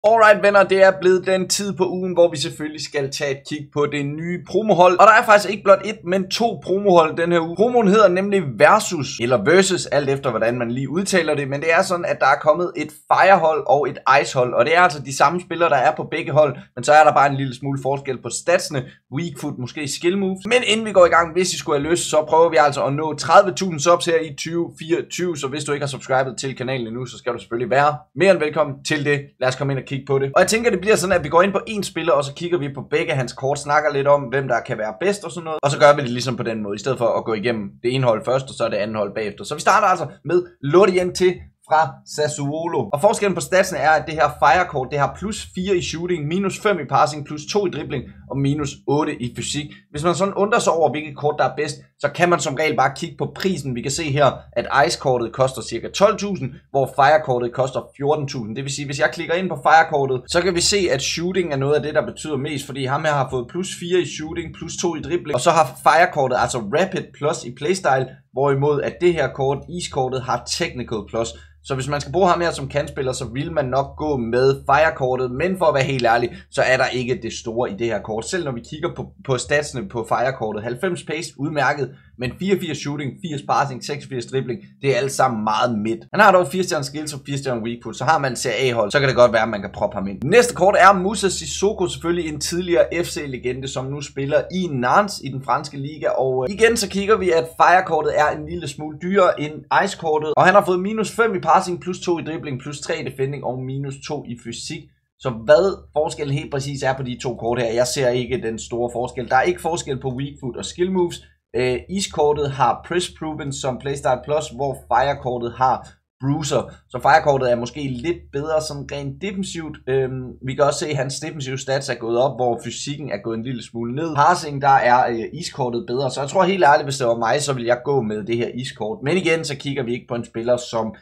Alright venner, det er blevet den tid på ugen, hvor vi selvfølgelig skal tage et kig på det nye promohold. Og der er faktisk ikke blot et, men to promohold den her uge. Promoen hedder nemlig Versus, eller Versus, alt efter hvordan man lige udtaler det. Men det er sådan, at der er kommet et Firehold og et Icehold. Og det er altså de samme spillere, der er på begge hold. Men så er der bare en lille smule forskel på statsene, weak foot, måske skill moves. Men inden vi går i gang, hvis I skulle have lyst, så prøver vi altså at nå 30.000 subs her i 2024. Så hvis du ikke har subscribet til kanalen endnu, så skal du selvfølgelig være mere end velkommen til det. Lad os komme ind og kigge på det. Og jeg tænker, det bliver sådan, at vi går ind på en spiller, og så kigger vi på begge hans kort, snakker lidt om, hvem der kan være bedst og sådan noget. Og så gør vi det ligesom på den måde, i stedet for at gå igennem det ene hold først, og så det andet hold bagefter. Så vi starter altså med Llorente fra Sassuolo. Og forskellen på statsene er, at det her Fire-kort, det har plus 4 i shooting, minus 5 i passing, plus 2 i dribling og minus 8 i fysik. Hvis man sådan undrer sig over, hvilket kort der er bedst, så kan man som regel bare kigge på prisen. Vi kan se her, at Ice-kortet koster ca. 12.000, hvor Fire-kortet koster 14.000. Det vil sige, hvis jeg klikker ind på Fire-kortet, så kan vi se, at shooting er noget af det, der betyder mest, fordi ham her har fået plus 4 i shooting, plus 2 i dribling, og så har Fire-kortet altså Rapid plus i playstyle, hvorimod at det her kort, Ice-kortet, har Technical plus. Så hvis man skal bruge ham her som kantspiller, så vil man nok gå med Fire-kortet, men for at være helt ærlig, så er der ikke det store i det her kort. Selv når vi kigger på statsene på Fire-kortet, 90 pace, udmærket, men 84 shooting, 80 passing, 86 dribling, det er alt sammen meget midt. Han har dog 4 stjerne skills og 4 stjerne weak foot, så har man CA-hold, så kan det godt være, at man kan proppe ham ind. Næste kort er Moussa Sissoko, selvfølgelig en tidligere FC-legende, som nu spiller i Nantes i den franske liga, og igen så kigger vi, at Fire-kortet er en lille smule dyrere end Ice-kortet, og han har fået minus 5 i passing, plus 2 i dribling, plus 3 i defending og minus 2 i fysik. Så hvad forskellen helt præcis er på de to kort her, jeg ser ikke den store forskel. Der er ikke forskel på weak foot og skill moves. Ice-kortet har press proven som playstyle plus, hvor Fire-kortet har bruiser. Så Fire-kortet er måske lidt bedre sådan rent defensivt. Vi kan også se, at hans defensive stats er gået op, hvor fysikken er gået en lille smule ned. Passing, der er Ice-kortet bedre. Så jeg tror helt ærligt, hvis det var mig, så ville jeg gå med det her Ice-kort. Men igen, så kigger vi ikke på en spiller, som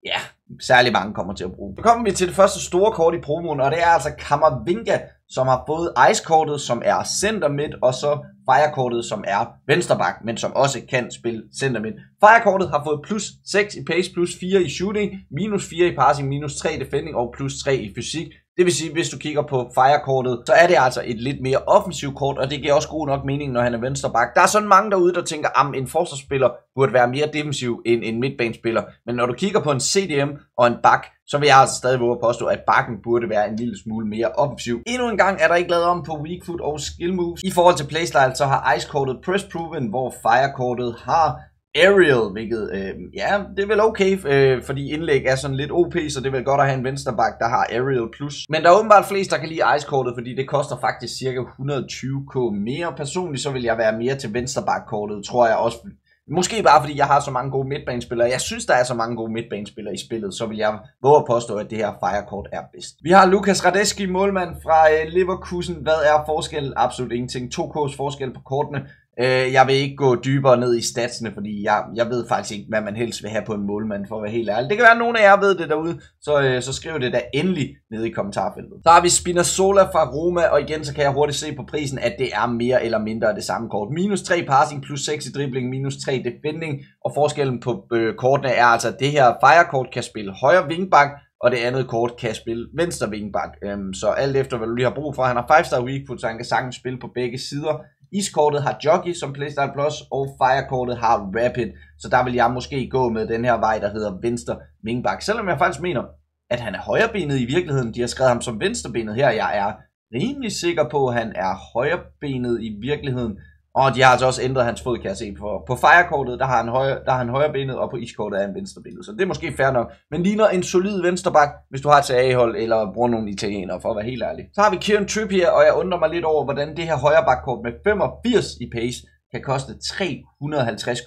særlig mange kommer til at bruge. Så kommer vi til det første store kort i promoen, og det er altså Camavinga, som har fået Ice-kortet, som er center mid, og så Fire-kortet, som er venstreback, men som også kan spille center mid. Fire-kortet har fået plus 6 i pace, plus 4 i shooting, minus 4 i passing, minus 3 i defending og plus 3 i fysik. Det vil sige, hvis du kigger på Fire-kortet, så er det altså et lidt mere offensivt kort, og det giver også god nok mening, når han er venstreback. Der er sådan mange derude, der tænker, at en forsvarsspiller burde være mere defensiv end en midtbanespiller. Men når du kigger på en CDM og en back, så vil jeg altså stadig våge at påstå, at backen burde være en lille smule mere offensiv. Endnu en gang er der ikke lavet om på weak foot og skill moves. I forhold til playstyle, så har Ice-kortet press proven, hvor Fire-kortet har aerial, hvilket, det er vel okay, fordi indlæg er sådan lidt OP, så det er vel godt at have en venstreback, der har aerial plus. Men der er åbenbart flest, der kan lide Ice-kortet, fordi det koster faktisk cirka 120k mere. Personligt så vil jeg være mere til venstreback-kortet, tror jeg også. Måske bare fordi jeg har så mange gode midtbanespillere. Jeg synes, der er så mange gode midtbanespillere i spillet, så vil jeg våge at påstå, at det her Fire-kort er bedst. Vi har Lukas Radetzky, målmand fra Leverkusen. Hvad er forskellen? Absolut ingenting. 2K's forskel på kortene. Jeg vil ikke gå dybere ned i statsene, fordi jeg ved faktisk ikke, hvad man helst vil have på en målmand, for at være helt ærlig. Det kan være, at nogen af jer ved det derude, så skriv det da endelig nede i kommentarfeltet. Så har vi Spinazzola fra Roma, og igen så kan jeg hurtigt se på prisen, at det er mere eller mindre af det samme kort. Minus 3 passing, plus 6 i dribling, minus 3 defending, og forskellen på kortene er altså, at det her Fire-kort kan spille højre wingback, og det andet kort kan spille venstre wingback. Så alt efter, hvad du lige har brug for. Han har 5-star weak foot, så han kan sagtens spille på begge sider. Ice-kortet har Jockey som playstyle plus, og Fire-kortet har Rapid. Så der vil jeg måske gå med den her vej, der hedder venstre wingback. Selvom jeg faktisk mener, at han er højrebenet i virkeligheden. De har skrevet ham som venstrebenet her. Jeg er rimelig sikker på, at han er højrebenet i virkeligheden. Og de har altså også ændret hans fod, kan jeg se. På Fire-kortet, der har han højrebenet, og på Ice-kortet er han venstrebenet. Så det er måske fair nok. Men ligner en solid venstreback, hvis du har et CA-hold, eller bruger nogle italienere, for at være helt ærlig. Så har vi Kieran Trippier, og jeg undrer mig lidt over, hvordan det her højreback-kort med 85 i pace kan koste 350k.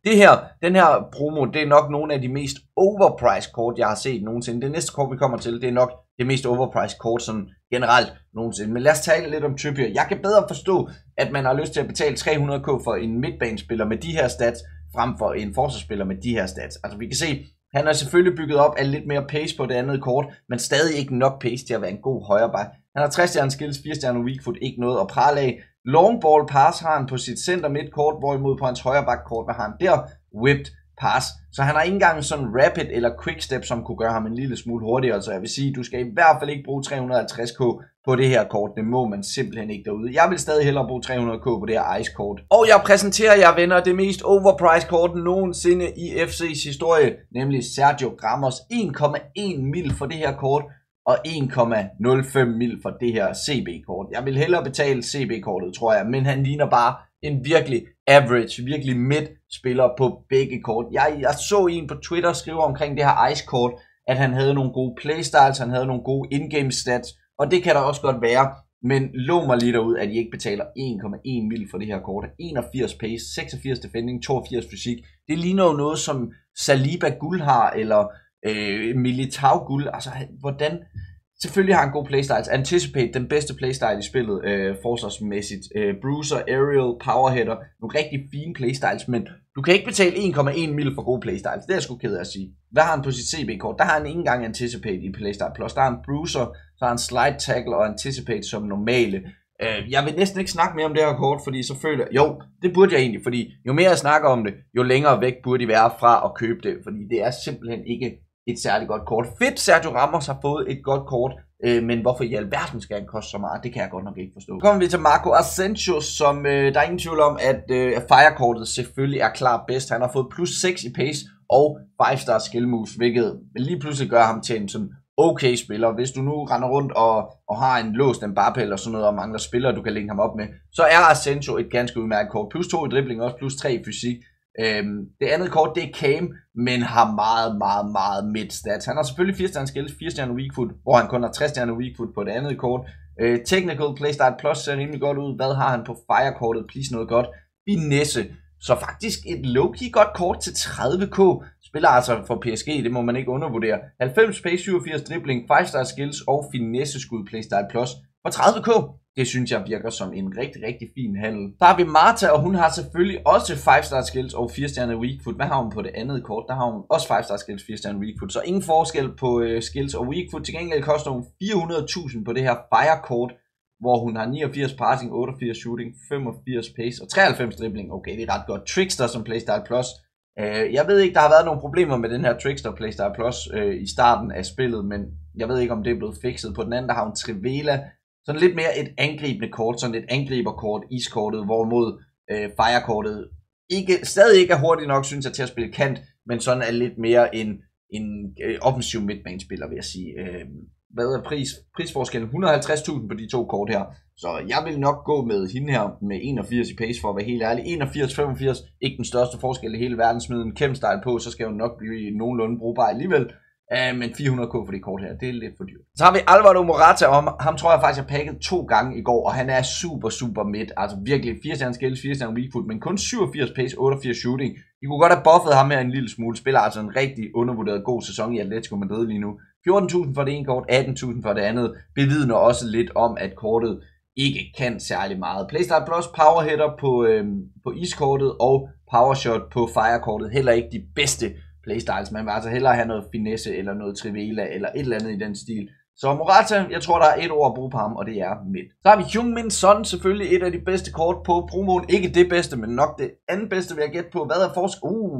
Den her promo, det er nok nogle af de mest overpriced kort, jeg har set nogensinde. Det næste kort, vi kommer til, det er nok det mest overpriced kort sådan generelt nogensinde. Men lad os tale lidt om Trippier. Jeg kan bedre forstå, at man har lyst til at betale 300k for en midtbanespiller med de her stats, frem for en forsvarsspiller med de her stats. Altså vi kan se, han er selvfølgelig bygget op af lidt mere pace på det andet kort, men stadig ikke nok pace til at være en god højreback. Han har 3 stjerne skills, 4 stjerne weak foot, ikke noget at prale af. Long ball pass har han på sit center midt kort, hvorimod på hans højreback kort, hvad har han der? Whipped pass. Så han har ikke engang sådan rapid eller quickstep, som kunne gøre ham en lille smule hurtigere. Så jeg vil sige, du skal i hvert fald ikke bruge 350k på det her kort. Det må man simpelthen ikke derude. Jeg vil stadig hellere bruge 300k på det her Ice-kort. Og jeg præsenterer jer, venner, det mest overpriced kort nogensinde i FC's historie. Nemlig Sergio Ramos. 1,1 mil for det her kort. Og 1,05 mil for det her CB-kort. Jeg vil hellere betale CB-kortet, tror jeg. Men han ligner bare en virkelig average, virkelig midt-spiller på begge kort. Jeg så en på Twitter skrive omkring det her Ice-kort, at han havde nogle gode playstyles, han havde nogle gode in-game stats, og det kan der også godt være. Men lov mig lige derud, at I ikke betaler 1,1 mil for det her kort. 81 pace, 86 defending, 82 fysik. Det ligner jo noget, som Saliba guld har, eller Militao guld. Altså, hvordan... Selvfølgelig har han gode playstyles. Anticipate, den bedste playstyle i spillet, forsvarsmæssigt. Bruiser, Aerial, Powerheader. Nogle rigtig fine playstyles, men du kan ikke betale 1,1 mil for gode playstyles. Det er jeg sgu ked af at sige. Hvad har han på sit CB-kort? Der har han ikke engang Anticipate i playstyle. Plus der har han Bruiser, så har han Slide Tackle og Anticipate som normale. Jeg vil næsten ikke snakke mere om det her kort, fordi så føler jeg... Jo, det burde jeg egentlig, fordi jo mere jeg snakker om det, jo længere væk burde I være fra at købe det. Fordi det er simpelthen ikke et særligt godt kort. Fedt, Sergio Ramos har fået et godt kort, men hvorfor i alverden skal han koste så meget? Det kan jeg godt nok ikke forstå. Så kommer vi til Marco Asensio, som der er ingen tvivl om, at Fire-kortet selvfølgelig er klart bedst. Han har fået plus 6 i pace og 5-star skill moves, hvilket lige pludselig gør ham til en sådan okay spiller. Hvis du nu render rundt og har en låst Mbappé eller sådan noget, og mangler spillere, du kan linke ham op med, så er Asensio et ganske udmærket kort. Plus 2 i dribling, også plus 3 i fysik. Det andet kort, det er Cam, men har meget midt-stats. Han har selvfølgelig 4-stjerne skills, 4-stjerne weak foot, hvor han kun har 3-stjerne weak foot på det andet kort. Technical playstyle plus ser rimelig godt ud. Hvad har han på Fire-kortet? Please noget godt. Finesse. Så faktisk et low-key godt kort til 30k. Spiller altså for PSG, det må man ikke undervurdere. 90 pace, 87 dribling, 5-star skills og finesse skud playstyle plus for 30k. Det synes jeg virker som en rigtig fin handel. Så har vi Marta, og hun har selvfølgelig også 5-star skills og 4-stjerne weak foot. Hvad har hun på det andet kort? Der har hun også 5-star skills, 4-stjerne weak foot. Så ingen forskel på skills og weak foot. Til gengæld koster hun 400.000 på det her Fire-kort, hvor hun har 89 passing, 88 shooting, 85 pace og 93 dribling. Okay, det er ret godt. Trickster som playstyle plus. Jeg ved ikke, der har været nogle problemer med den her Trickster playstyle plus i starten af spillet, men jeg ved ikke, om det er blevet fikset. På den anden, der har hun Trivela. Sådan lidt mere et angribende kort, sådan et angriberkort, iskortet, hvorimod Fire-kortet stadig ikke er hurtigt nok, synes jeg, til at spille kant, men sådan er lidt mere en offensiv midtbanespiller, vil jeg sige. Hvad er prisforskellen? 150.000 på de to kort her, så jeg vil nok gå med hende her med 81 i pace, for at være helt ærlig. 81-85, ikke den største forskel i hele verden, smide en Chem-style på, så skal hun nok blive nogenlunde brugbar alligevel. Men 400k for det kort her, det er lidt for dyrt. Så har vi Alvaro Morata, og ham tror jeg faktisk, jeg pakkede 2 gange i går, og han er super midt. Altså virkelig 4-stjerne skills, 4-stjerne weak foot, men kun 87 pace, 88 shooting. De kunne godt have buffet ham her en lille smule. Spiller altså en rigtig undervurderet god sæson i Atletico Madrid lige nu. 14.000 for det ene kort, 18.000 for det andet. Bevidner også lidt om, at kortet ikke kan særlig meget. Playstyle plus, powerhitter på iskortet og powershot på Fire-kortet. Heller ikke de bedste playstyles. Man vil altså hellere have noget finesse eller noget trivela eller et eller andet i den stil. Så Morata, jeg tror der er et ord at bruge på ham, og det er midt. Så har vi Heung-min Son, selvfølgelig et af de bedste kort på promoen. Ikke det bedste, men nok det andet bedste vil jeg gætte på. Hvad er forskel?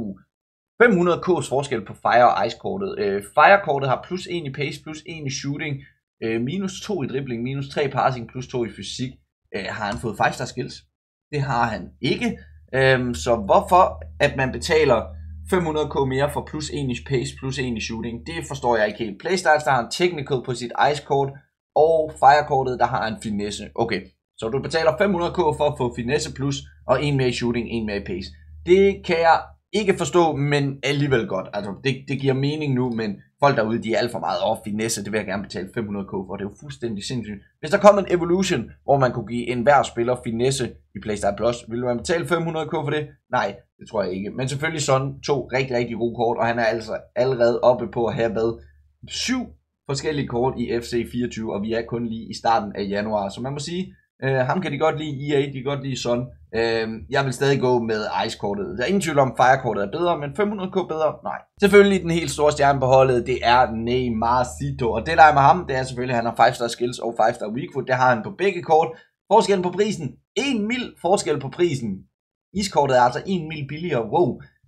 500k's forskel på Fire og Ice-kortet. Fire-kortet har plus 1 i pace, plus 1 i shooting, minus 2 i dribling, minus 3 passing, plus 2 i fysik. Har han fået 5-star skills? Det har han ikke. Så hvorfor at man betaler 500k mere for plus 1 i pace, plus 1 i shooting, det forstår jeg ikke helt. Playstyles, der har en technical på sit Ice-kort, og Fire-kortet, der har en finesse. Okay, så du betaler 500k for at få finesse plus, og 1 mere i shooting, 1 mere i pace. Det kan jeg ikke forstå, men alligevel godt. Altså, det giver mening nu, men folk derude, de er alt for meget off finesse, det vil jeg gerne betale 500k for. Det er jo fuldstændig sindssygt. Hvis der kom en evolution, hvor man kunne give enhver spiller finesse i Playstyle Plus, ville man betale 500k for det? Nej, det tror jeg ikke. Men selvfølgelig sådan 2 rigtig gode kort, og han er altså allerede oppe på at have været 7 forskellige kort i FC 24, og vi er kun lige i starten af januar. Så man må sige, ham kan de godt lide, EA, de kan godt lide Son. Jeg vil stadig gå med Ice-kortet. Der er ingen tvivl om, Fire-kortet er bedre, men 500k bedre? Nej. Selvfølgelig den helt store stjerne på holdet, det er Neymarcito. Og det der er med ham, det er selvfølgelig, at han har 5-star skills og 5-star weak foot. Det har han på begge kort. Forskellen på prisen, 1 mil forskel på prisen. Iskortet er altså 1 mil billigere. Wow.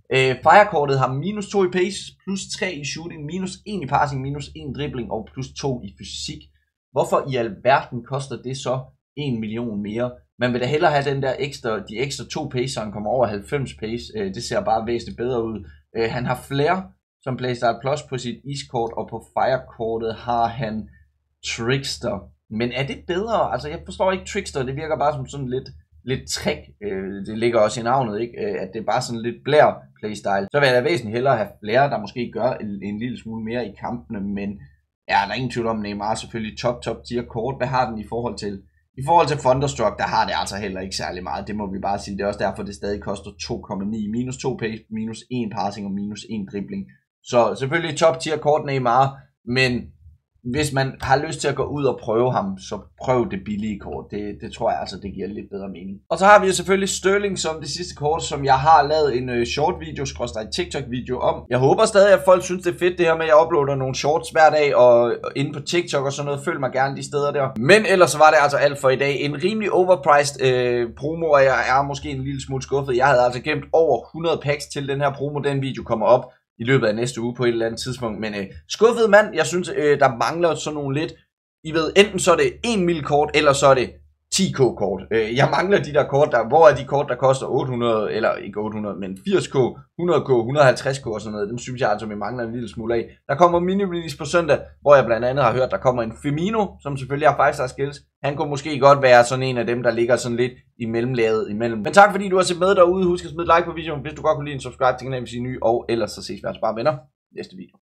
Firekortet har minus 2 i pace, plus 3 i shooting, minus 1 i passing, minus 1 dribling og plus 2 i fysik. Hvorfor i alverden koster det så 1 million mere? Man vil da hellere have den der de ekstra 2 pace, så han kommer over 90 pace. Det ser bare væsentligt bedre ud. Han har Flare som Playstyle Plus på sit iskort, og på Firekortet har han Trickster. Men er det bedre? Altså jeg forstår ikke Trickster, det virker bare som sådan lidt trick. Det ligger også i navnet, ikke? At det er bare sådan lidt blær playstyle. Så vil jeg da væsentligt hellere have Flare, der måske gør en lille smule mere i kampene, men ja, der er ingen tvivl om, Neymar selvfølgelig top tier kort. Hvad har den i forhold til? I forhold til Thunderstruck, der har det altså heller ikke særlig meget. Det må vi bare sige. Det er også derfor, det stadig koster 2,9. Minus 2 pace, minus 1 passing og minus 1 dribling. Så selvfølgelig top tier kort Neymar, men hvis man har lyst til at gå ud og prøve ham, så prøv det billige kort. Det tror jeg altså, det giver lidt bedre mening. Og så har vi jo selvfølgelig Sterling som det sidste kort, som jeg har lavet en short video, TikTok video om. Jeg håber stadig, at folk synes, det er fedt det her med, at jeg uploader nogle shorts hver dag, og inde på TikTok og sådan noget. Følg mig gerne de steder der. Men ellers så var det altså alt for i dag. En rimelig overpriced promo, og jeg er måske en lille smule skuffet. Jeg havde altså gemt over 100 packs til den her promo. Den video kommer op i løbet af næste uge på et eller andet tidspunkt. Men skuffet mand, jeg synes, der mangler sådan nogle lidt. I ved, enten så er det 1 mil kort, eller så er det 10k kort. Jeg mangler de der kort, hvor er de kort, der koster 800, eller ikke 800, men 80k, 100k, 150k og sådan noget. Dem synes jeg altså, vi mangler en lille smule af. Der kommer mini-release på søndag, hvor jeg blandt andet har hørt, der kommer en Firmino, som selvfølgelig har 5-star skills. Han kunne måske godt være sådan en af dem, der ligger sådan lidt i mellemlaget imellem. Men tak fordi du har set med derude. Husk at smide like på videoen, hvis du godt kunne lide en subscribe til kanalen, hvis I er ny, og ellers så ses vi altså bare venner næste video.